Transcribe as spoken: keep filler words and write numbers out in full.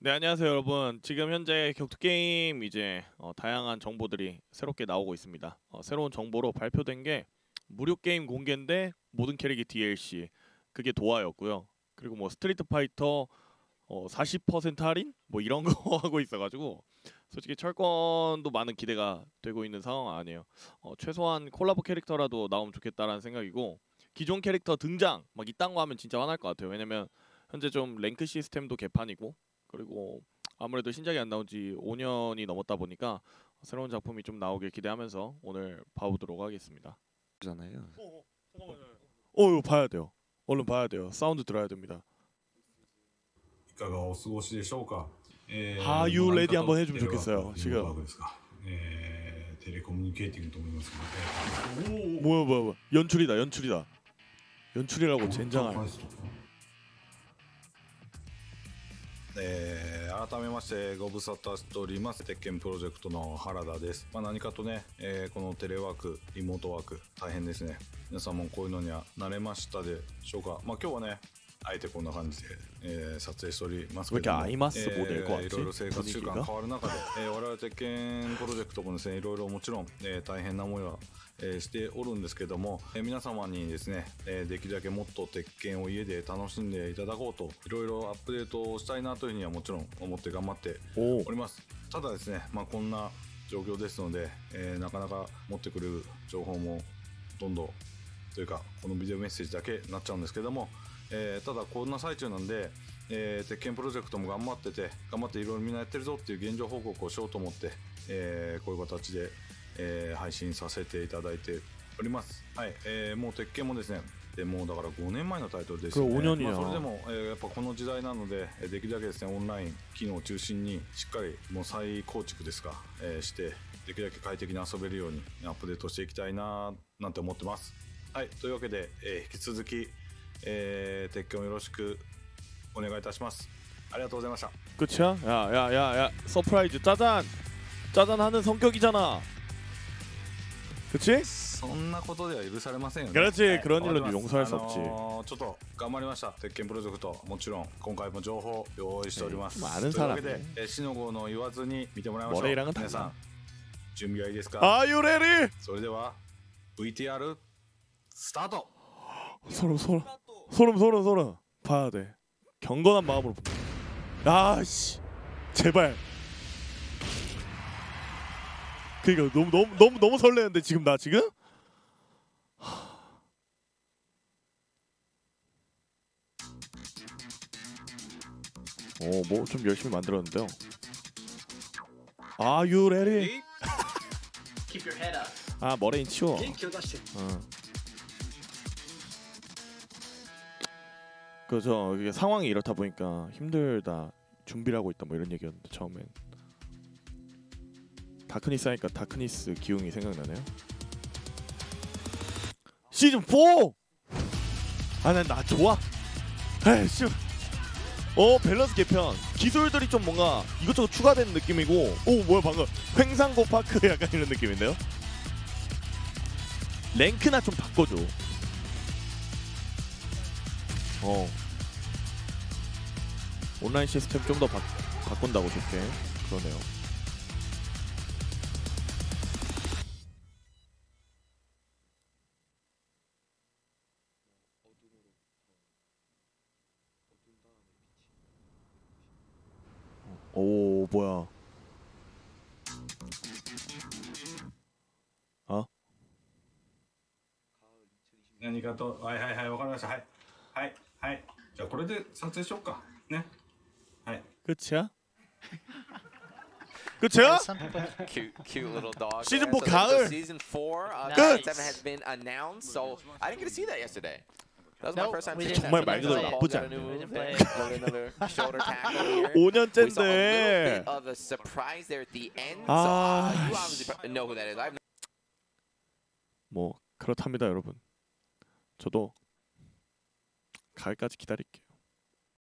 네, 안녕하세요 여러분. 지금 현재 격투게임 이제 어, 다양한 정보들이 새롭게 나오고 있습니다. 어, 새로운 정보로 발표된 게 무료 게임 공개인데 모든 캐릭이 디엘씨, 그게 도화였고요. 그리고 뭐 스트리트 파이터 어, 사십 퍼센트 할인 뭐 이런 거 하고 있어가지고 솔직히 철권도 많은 기대가 되고 있는 상황 아니에요. 어, 최소한 콜라보 캐릭터라도 나오면 좋겠다라는 생각이고, 기존 캐릭터 등장 막 이딴 거 하면 진짜 화날 것 같아요. 왜냐면 현재 좀 랭크 시스템도 개판이고, 그리고 아무래도 신작이 안 나온 지 오 년이 넘었다 보니까 새로운 작품이 좀 나오길 기대하면서 오늘 봐보도록 하겠습니다. 잖아요. 어, 어, 잠깐만요. 어, 이거 봐야 돼요. 얼른 봐야 돼요. 사운드 들어야 됩니다. いかがお過ごしでしょうか。えー Are you ready? 한번 해주면 テレワーク 좋겠어요. リモート 지금. ワークですか。えーテレコミュニケーティングと思いますので。 뭐야 뭐야 뭐야. 연출이다 연출이다. 연출이라고 젠장할. えー改めましてご無沙汰しております鉄拳プロジェクトの原田です。まあ、何かとね、えーこのテレワークリモートワーク大変ですね。皆さんもこういうのには慣れましたでしょうか。まあ今日はねあえてこんな感じで、えー撮影しておりますけども、 왜 이렇게 아이마스 모델 것 い 같지? ろいろ生活習慣 분위기가? 変わる中で、えー我々鉄拳プロジェクトもですねいろいろもちろん、えー大変な思いはえーしておるんですけども、えー皆様にですね、えーできるだけもっと鉄拳を家で楽しんでいただこうといろいろアップデートをしたいなというふうにはもちろん思って頑張っておおります。ただですね、まあ、こんな状況ですので、えーなかなか持ってくれる情報もほとんどというかこのビデオメッセージだけになっちゃうんですけども、えーただこんな最中なんで、えー鉄拳プロジェクトも頑張ってて頑張っていろいろみんなやってるぞっていう現状報告をしようと思って、えーこういう形で、えー配信させていただいております。はい、えーもう鉄拳もですねでもうだからごねんまえのタイトルですよね。 これごねんやまあ、それでも、えーやっぱこの時代なのでえーできるだけですねオンライン機能を中心にしっかりもう再構築ですか、えーしてできるだけ快適に遊べるようにアップデートしていきたいななんて思ってます。はい、というわけで、えー引き続き、えー鉄拳をよろしくお願いいたします。ありがとうございました。 끝이야? 야야야야 서프라이즈 짜잔 짜잔하는 성격이잖아. 그치? そんなことでは許されませんよね。 그렇지 はい 그런 わかり 일은 ます 용서할 수 あ 없지. のーちょっと頑張りました。鉄拳プロジェクトもちろん今回も情報用意しております。 ね많은 というわけ 사람이 で、えー、シノゴの言わずに見てもらいましょう。 머레이랑은 皆さ 달라. ん準備はいいですか。 Are you ready? それでは ブイティーアール スタート。 소름 소름 소름 소름 소름 봐야 돼. 경건한 마음으로. 아씨 제발. 그러니까 너무 너무 너무 너무 설레는데 지금 나 지금. 어뭐 좀 열심히 만들었는데요. Are you ready? Keep your head up. 아 머레인 치워. 元気を出して。 어. 그저 이게 상황이 이렇다 보니까 힘들다 준비를 하고 있다 뭐 이런 얘기였는데 처음엔 다크니스 하니까 다크니스 기운이 생각나네요. 시즌 사! 아 난 나 좋아. 에이씨. 어 밸런스 개편 기술들이 좀 뭔가 이것저것 추가된 느낌이고, 오 뭐야 방금 횡상고 파크 약간 이런 느낌인데요. 랭크나 좀 바꿔줘. 어 온라인 시스템 좀 더 바꾼다고 좋게 그러네요. 오 뭐야? 어? 何かとはいはいはいわかりました。はいはいはいじゃあこれで撮影しようかね。はい 끝이야? 끝이야? Some people Cute, cute little dog. Season there. four So 가을. the season four, uh, Good. seven has been announced. So I didn't get to see that yesterday. That was my Nope, first time we seeing didn't. that. 정말 말 그대로 So 나쁘지 got a 않네요. new We didn't move there. play. Loaded another shoulder tackle here. 오 We saw a little 년째인데 bit of a surprise there at the end. Ah, So uh, you obviously probably know who that is. I've 뭐 그렇답니다 여러분. 저도 가을까지 기다릴게요.